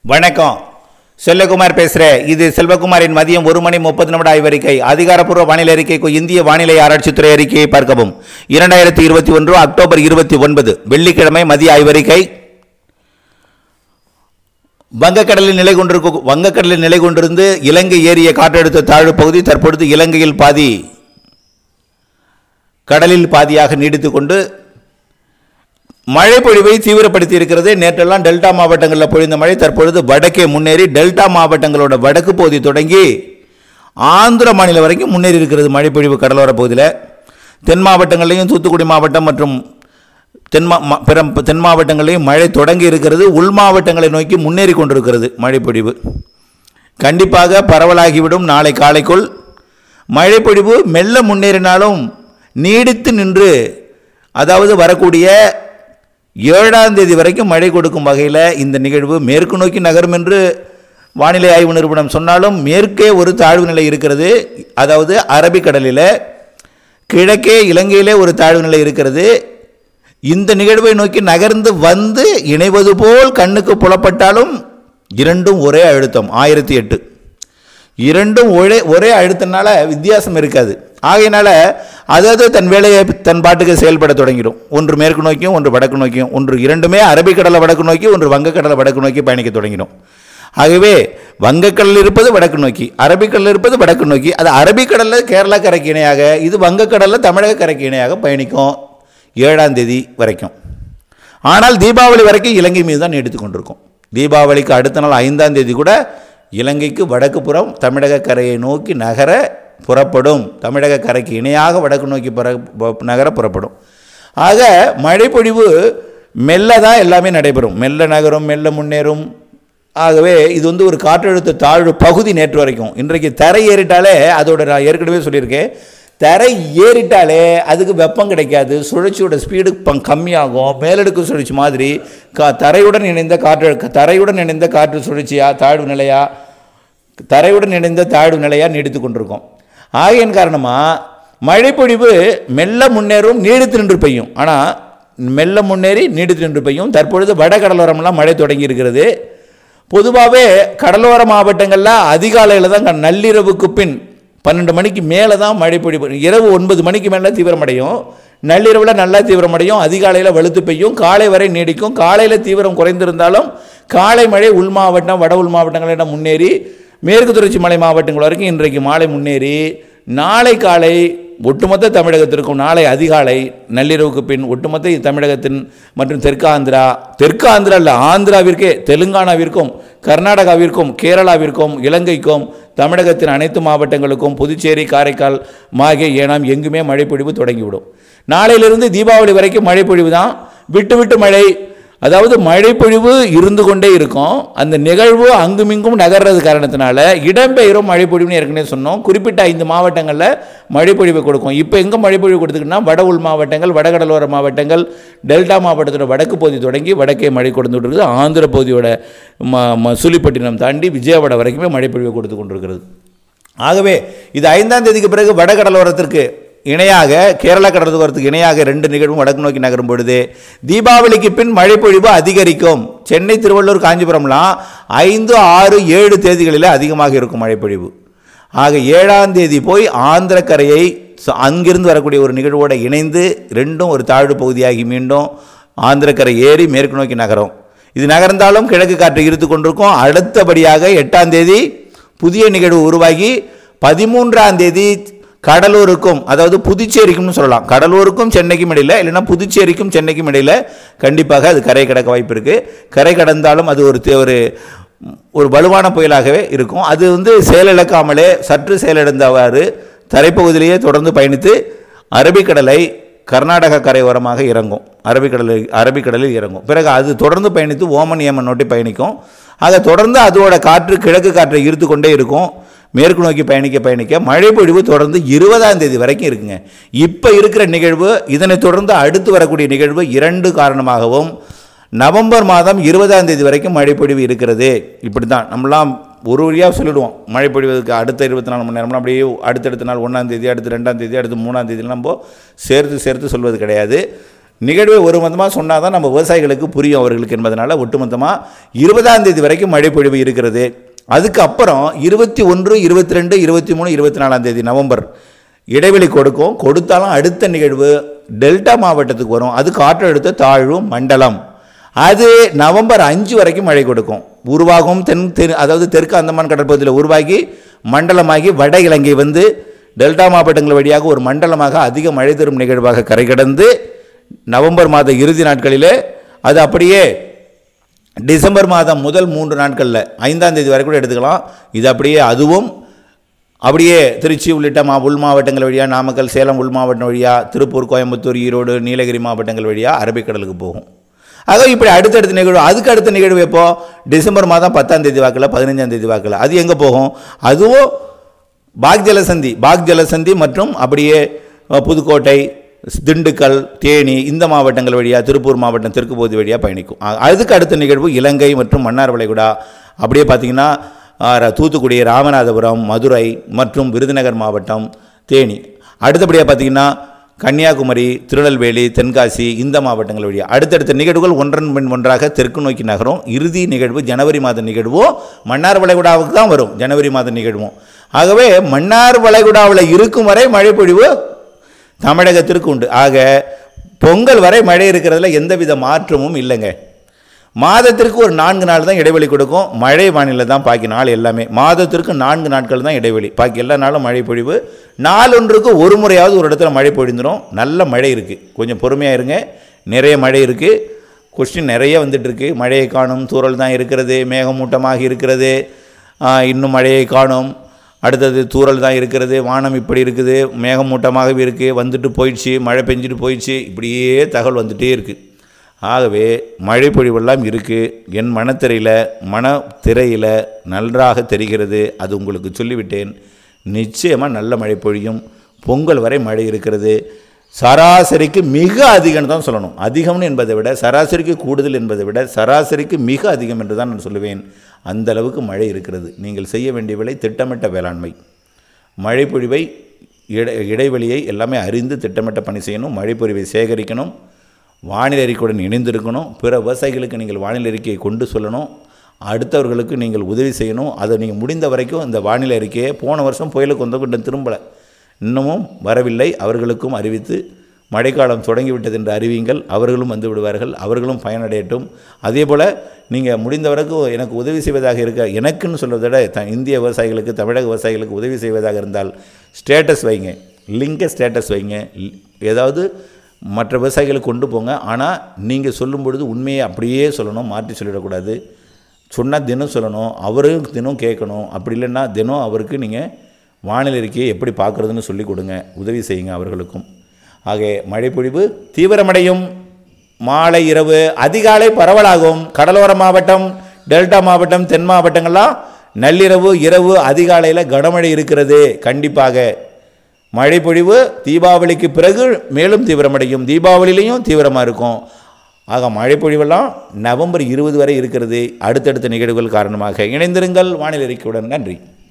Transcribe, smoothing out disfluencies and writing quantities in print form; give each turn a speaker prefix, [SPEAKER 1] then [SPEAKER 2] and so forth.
[SPEAKER 1] வணக்கம். செல்லகுமார் பேசுகிறேன். இது செல்வகுமாரின் மதியம் 1:30 ஆய்வறிக்கை. அதிகாரப்பூர்வ வானிலை அறிக்கைக்கு இந்திய வானிலை ஆராய்ச்சித்துறை அறிக்கையை பார்க்கவும். 2021 அக்டோபர் 29 வெள்ளிக்கிழமை மதிய ஆய்வறிக்கை. வங்கக்கடலில் நிலை கொண்டிருந்து இலங்கை ஏறிய காற்றழுத்த தாழ்வு பகுதி தற்பொழுது இலங்கையில் பாதி கடலில் பாதியாக நீடித்துக் கொண்டு மழை பொழிவை தீவிரப்படுத்தி இருக்கிறது. நேற்றெல்லாம் டெல்டா மாவட்டங்களில் பொழிந்த மழை தற்பொழுது வடக்கே முன்னேறி டெல்டா மாவட்டங்களோட வடக்கு பகுதி தொடங்கி ஆந்திர மாநிலம் வரைக்கும் முன்னேறி இருக்கிறது. மழை பொழிவு கடலோர பகுதியில் தென் மாவட்டங்களையும் தூத்துக்குடி மாவட்டம் மற்றும் தென் மாவட்டங்களையும் மழை தொடங்கி இருக்கிறது. உள் மாவட்டங்களை நோக்கி முன்னேறி கொண்டிருக்கிறது. மழை பொழிவு கண்டிப்பாக பரவலாகிவிடும். நாளை காலைக்குள் மழை பொழிவு மெல்ல முன்னேறினாலும் நீடித்து நின்று, அதாவது வரக்கூடிய 7ஆம் தேதி வரைக்கும் மழை கொடுக்கும் வகையில் இந்த நிகழ்வு மேற்கு நோக்கி நகரும் என்று வானிலை ஆய்வு நிறுவனம் சொன்னாலும் மேற்கே ஒரு தாழ்வு நிலை இருக்கிறது. அதாவது அரபிக்கடலில் கிழக்கே இலங்கையிலே ஒரு தாழ்வு நிலை இருக்கிறது. இந்த நிகழ்வை நோக்கி நகர்ந்து வந்து இணைவது போல் கண்ணுக்கு புலப்பட்டாலும் இரண்டும் ஒரே அழுத்தம் 1008. இரண்டும் ஒரே அழுத்தனால வித்தியாசம் இருக்காது. ஆகையினால அதாவது தன் வேலையை தன் பாட்டுக்கு செயல்பட தொடங்கிடும். ஒன்று மேற்கு நோக்கியும் ஒன்று வடக்கு நோக்கியும், ஒன்று இரண்டுமே அரபிக்கடலை வடக்கு நோக்கி, ஒன்று வங்கக்கடலை வடக்கு நோக்கி பயணிக்க தொடங்கிடும். ஆகவே வங்கக்கடலில் இருப்பது வடக்கு நோக்கி, அரபிக்கடலில் இருப்பது வடக்கு நோக்கி. அது அரபிக்கடலில் கேரளா கரைக்கு இணையாக, இது வங்கக்கடலில் தமிழக கரைக்கு இணையாக பயணிக்கும் 7ஆம் தேதி வரைக்கும். ஆனால் தீபாவளி வரைக்கும் இலங்கை மீது தான் நீடித்து கொண்டிருக்கும். தீபாவளிக்கு அடுத்த நாள் 5ஆம் தேதி கூட இலங்கைக்கு வடக்கு புறம் தமிழக கரையை நோக்கி நகர புறப்படும். தமிழக கரைக்கு இணையாக வடக்கு நோக்கி நகர புறப்படும். ஆக மழைப்பொழிவு மெல்ல தான் எல்லாமே நடைபெறும். மெல்ல நகரும், மெல்ல முன்னேறும். ஆகவே இது ஒரு காற்றழுத்த தாழ்வு பகுதி நேற்று வரைக்கும். இன்றைக்கு தரை ஏறிட்டாலே அதோட நான் ஏற்கனவே சொல்லியிருக்கேன், தரை ஏறிட்டாலே அதுக்கு வெப்பம் கிடைக்காது, சுழற்சியோட ஸ்பீடு கம்மியாகும். மேலடுக்கு சுழற்சி மாதிரி தரையுடன் இணைந்த காற்று சுழற்சியா தரையுடன் இணைந்த தாழ்வு நிலையாக நீடித்து கொண்டிருக்கும். ஆகையின் காரணமாக மழைப்பொழிவு மெல்ல முன்னேறும், நீடித்து நின்று பெய்யும். ஆனால் மெல்ல முன்னேறி நீடித்து நின்று பெய்யும். தற்பொழுது வட கடலோரமெல்லாம் மழை தொடங்கி இருக்கிறது. பொதுவாகவே கடலோர மாவட்டங்களில் அதிகாலையில் தான், நள்ளிரவுக்கு பின் 12 மணிக்கு மேலே தான் மழை பொழிவு. இரவு 9 மணிக்கு மேலே தீவிரமடையும், நள்ளிரவில் நல்லா தீவிரமடையும், அதிகாலையில் வலுத்து பெய்யும், காலை வரை நீடிக்கும். காலையில் தீவிரம் குறைந்திருந்தாலும் காலை மழை உள் மாவட்டம் வட உள் மாவட்டங்களிடம் முன்னேறி மேற்கு தொடர்ச்சி மலை மாவட்டங்கள் வரைக்கும் இன்றைக்கு மாலை முன்னேறி நாளை காலை ஒட்டுமொத்த தமிழகத்திற்கும், நாளை அதிகாலை நள்ளிரவுக்கு பின் ஒட்டுமொத்த தமிழகத்தின் மற்றும் தெற்கு ஆந்திரா இல்லை, ஆந்திராவிற்கே, தெலுங்கானாவிற்கும், கர்நாடகாவிற்கும், கேரளாவிற்கும், இலங்கைக்கும், தமிழகத்தின் அனைத்து மாவட்டங்களுக்கும், புதுச்சேரி, காரைக்கால், மாகே, ஏனாம் எங்குமே மழைப்பொழிவு தொடங்கிவிடும். நாளையிலிருந்து தீபாவளி வரைக்கும் மழைப்பொழிவு தான். விட்டு மழை, அதாவது மழைப்பொழிவு இருந்து கொண்டே இருக்கும். அந்த நிகழ்வு அங்குமிங்கும் நகர்றது காரணத்தினால இடம்பெயரும் மழைப்பொழிவுன்னு ஏற்கனவே சொன்னோம். குறிப்பிட்ட 5 மாவட்டங்களில் மழைப்பொழிவு கொடுக்கும். இப்போ எங்கே மழைப்பொழிவு கொடுத்துக்கிட்டா வட உள் மாவட்டங்கள், வடகடலோர மாவட்டங்கள், டெல்டா மாவட்டத்தோட வடக்கு பகுதி தொடங்கி வடக்கே மழை கொடுத்து கொண்டிருக்குது. ஆந்திர பகுதியோட மசூலிப்பட்டினம் தாண்டி விஜயவாடா வரைக்குமே மழைப்பொழிவு கொடுத்து கொண்டிருக்கிறது. ஆகவே இது 5ஆம் தேதிக்கு பிறகு வடகடலோரத்திற்கு இணையாக, கேரளா கடலோரத்துக்கு இணையாக 2 நிகழ்வும் வடக்கு நோக்கி நகரும் பொழுது தீபாவளிக்கு பின் மழைப்பொழிவு அதிகரிக்கும். சென்னை, திருவள்ளூர், காஞ்சிபுரம்லாம் 5, 6, 7 தேதிகளில் அதிகமாக இருக்கும் மழைப்பொழிவு. ஆக 7ஆம் தேதி போய் ஆந்திர கரையை அங்கிருந்து வரக்கூடிய ஒரு நிகழ்வோடு இணைந்து ரெண்டும் ஒரு தாழ்வு பகுதியாகி மீண்டும் ஆந்திர கரை ஏறி மேற்கு நோக்கி நகரும். இது நகர்ந்தாலும் கிழக்கு காற்று இழுத்து கொண்டிருக்கும். அடுத்தபடியாக 8ஆம் தேதி புதிய நிகழ்வு உருவாகி 13ஆம் தேதி கடலூருக்கும், அதாவது புதுச்சேரிக்கும் சொல்லலாம், கடலூருக்கும் சென்னைக்கும் இடையில், இல்லைன்னா புதுச்சேரிக்கும் சென்னைக்கும் இடையில் கண்டிப்பாக அது கரை கடக்க வாய்ப்பு இருக்குது. கரை கடந்தாலும் அது ஒரு வலுவான புயலாகவே இருக்கும். அது செயலிழக்காமலே சற்று செயலிழந்தவாறு தரைப்பகுதியிலேயே தொடர்ந்து பயணித்து அரபிக்கடலை கர்நாடக கரையோரமாக இறங்கும். அரபிக்கடலில் இறங்கும். பிறகு அது தொடர்ந்து பயணித்து ஓமன், ஏமன் நோட்டி பயணிக்கும். ஆக தொடர்ந்து அதோட காற்று கிழக்கு காற்றை ஈர்த்து கொண்டே இருக்கும். மேற்கு நோக்கி பயணிக்க மழைப்பொழிவு தொடர்ந்து 20ஆம் தேதி வரைக்கும் இருக்குங்க. இப்போ இருக்கிற நிகழ்வு, இதனை தொடர்ந்து அடுத்து வரக்கூடிய நிகழ்வு 2 காரணமாகவும் நவம்பர் மாதம் 20ஆம் தேதி வரைக்கும் மழைப்பொழிவு இருக்கிறது. இப்படி தான் நம்மளாம் ஒரு வழியாக சொல்லிடுவோம். மழைப்பொழிவதுக்கு அடுத்த 24 மணி நேரம்லாம் அப்படியே அடுத்தடுத்த நாள் 1ஆம் தேதி, அடுத்து 2ஆம் தேதி, அடுத்து 3ஆம் தேதி நம்ம சேர்த்து சொல்வது கிடையாது. நிகழ்வை ஒரு மொத்தமாக சொன்னால் தான் நம்ம விவசாயிகளுக்கு புரியும் அவர்களுக்கு என்பதனால் ஒட்டுமொத்தமாக 20ஆம் தேதி வரைக்கும் மழை பொழிவு இருக்கிறது. அதுக்கப்புறம் 21, 22, 23, 24ஆம் தேதி நவம்பர் இடைவெளி கொடுத்தாலும் அடுத்த நிகழ்வு டெல்டா மாவட்டத்துக்கு வரும். அது காற்றழுத்த தாழ்வு மண்டலம். அது நவம்பர் 5 வரைக்கும் மழை கொடுக்கும். உருவாகும் அதாவது தெற்கு அந்தமான் கடற்பகுதியில் உருவாகி மண்டலமாகி வட இலங்கை வந்து டெல்டா மாவட்டங்கள் வழியாக ஒரு மண்டலமாக அதிக மழை தரும் நிகழ்வாக கரை கடந்து நவம்பர் மாத இறுதி நாட்களிலே அது அப்படியே டிசம்பர் மாதம் முதல் 3 நாட்களில் 5ஆம் தேதி வரை கூட எடுத்துக்கலாம். இது அப்படியே அதுவும் அப்படியே திருச்சி உள்ளிட்ட உள் மாவட்டங்கள் வழியாக நாமக்கல் சேலம் உள் மாவட்டம் வழியாக திருப்பூர் கோயம்புத்தூர் ஈரோடு நீலகிரி மாவட்டங்கள் வழியாக அரபிக்கடலுக்கு போகும். ஆக இப்படி அடுத்தடுத்த நிகழ்வு. அதுக்கு அடுத்த நிகழ்வு எப்போ? டிசம்பர் மாதம் 10ஆம் தேதி வாக்கில் 15ஆம் தேதி வாக்கில். அது எங்கே போகும்? அதுவும் பாக் ஜலசந்தி மற்றும் அப்படியே புதுக்கோட்டை திண்டுக்கல் தேனி இந்த மாவட்டங்கள் வழியாக திருப்பூர் மாவட்டம் தெற்கு பகுதி வழியாக பயணிக்கும். அதுக்கு அடுத்த நிகழ்வு இலங்கை மற்றும் மன்னார் வளைகுடா அப்படியே பார்த்திங்கன்னா தூத்துக்குடி ராமநாதபுரம் மதுரை மற்றும் விருதுநகர் மாவட்டம் தேனி. அடுத்தபடியாக பார்த்திங்கன்னா கன்னியாகுமரி திருநெல்வேலி தென்காசி இந்த மாவட்டங்கள் வழியாக அடுத்தடுத்த நிகழ்வுகள் ஒன்றன் பின் ஒன்றாக தெற்கு நோக்கி நகரும். இறுதி நிகழ்வு ஜனவரி மாத நிகழ்வும் மன்னார் வளைகுடாவுக்கு தான் வரும். ஜனவரி மாத நிகழ்வும். ஆகவே மன்னார் வளைகுடாவில் இருக்கும் வரை மழை பொழிவு தமிழகத்திற்கு உண்டு. ஆக பொங்கல் வரை மழை இருக்கிறதுல எந்தவித மாற்றமும் இல்லைங்க. மாதத்திற்கு ஒரு 4 நாள் தான் இடைவெளி கொடுக்கும். மழை வானிலை தான் பாக்கி நாள் எல்லாமே. மாதத்திற்கு 4 நாட்கள் தான் இடைவெளி. பாக்கி எல்லா நாளும் மழை பொழிவு. நாளொன்றுக்கு ஒரு முறையாவது ஒரு இடத்துல மழை பொழிந்துடும். நல்ல மழை இருக்குது. கொஞ்சம் பொறுமையாக இருங்க. நிறைய மழை இருக்குது. கொஸ்டின் நிறைய வந்துட்டுருக்கு. மழையை காணும், தூறல் தான் இருக்கிறது, மேகமூட்டமாக இருக்கிறது, இன்னும் மழையை காணும், அடுத்தது தூறல் தான் இருக்கிறது, வானம் இப்படி இருக்குது, மேகமூட்டமாகவே இருக்குது, வந்துட்டு போயிடுச்சு, மழை பெஞ்சிட்டு போயிடுச்சு, இப்படியே தகவல் வந்துகிட்டே இருக்குது. ஆகவே மழை பொழிவெல்லாம் இருக்குது. என் மனத்திரையில் நன்றாக தெரிகிறது. அது உங்களுக்கு சொல்லிவிட்டேன். நிச்சயமாக நல்ல மழை பொழியும். பொங்கல் வரை மழை இருக்கிறது. சராசரிக்கு மிக அதிகம் தான் சொல்லணும். அதிகம்னு என்பதை விட சராசரிக்கு கூடுதல் என்பதை விட சராசரிக்கு மிக அதிகம் என்று தான் நான் சொல்லுவேன். அந்த அளவுக்கு மழை இருக்கிறது. நீங்கள் செய்ய வேண்டிய வேலை திட்டமிட்ட வேளாண்மை. மழை பொழிவை இடைவெளியை எல்லாமே அறிந்து திட்டமிட்ட பணி செய்யணும். மழை பொழிவை சேகரிக்கணும். வானிலை அறிக்கையுடன் இணைந்திருக்கணும். பிற விவசாயிகளுக்கு நீங்கள் வானிலை அறிக்கையை கொண்டு சொல்லணும். அடுத்தவர்களுக்கு நீங்கள் உதவி செய்யணும். அதை நீங்கள் முடிந்த வரைக்கும் இந்த வானிலை அறிக்கையை போன வருஷம் புயலுக்கு கொண்டு திரும்பலை, இன்னமும் வரவில்லை. அவர்களுக்கும் அறிவித்து மழைக்காலம் தொடங்கிவிட்டது என்று அறிவியுங்கள். அவர்களும் வந்து விடுவார்கள். அவர்களும் பயனடையட்டும். அதே போல் நீங்கள் முடிந்த வரைக்கும் எனக்கு உதவி செய்வதாக இருக்க, எனக்குன்னு சொல்வதை விட இந்திய விவசாயிகளுக்கு தமிழக விவசாயிகளுக்கு உதவி செய்வதாக இருந்தால் ஸ்டேட்டஸ் வைங்க, லிங்கை ஸ்டேட்டஸ் வைங்க. ஏதாவது மற்ற விவசாயிகளுக்கு கொண்டு போங்க. ஆனால் நீங்கள் சொல்லும் பொழுது உண்மையை அப்படியே சொல்லணும், மாற்றி சொல்லிடக்கூடாது. சொன்னால் தினம் சொல்லணும், அவரும் தினம் கேட்கணும். அப்படி இல்லைன்னா தினம் அவருக்கு நீங்கள் வானிலை அறிக்கையை எப்படி பார்க்குறதுன்னு சொல்லிக் கொடுங்க. உதவி செய்யுங்க அவர்களுக்கும். ஆக மழைப்பொழிவு தீவிரமடையும். மாலை இரவு அதிகாலை பரவலாகும். கடலோர மாவட்டம் டெல்டா மாவட்டம் தென் மாவட்டங்கள்லாம் நள்ளிரவு இரவு அதிகாலையில் கனமழை இருக்கிறது. கண்டிப்பாக மழைப்பொழிவு தீபாவளிக்கு பிறகு மேலும் தீவிரமடையும். தீபாவளியிலையும் தீவிரமாக இருக்கும். ஆக மழைப்பொழிவெல்லாம் நவம்பர் 20 வரை இருக்கிறது. அடுத்தடுத்த நிகழ்வுகள் காரணமாக இணைந்திருங்கள் வானிலை அறிக்கையுடன். நன்றி.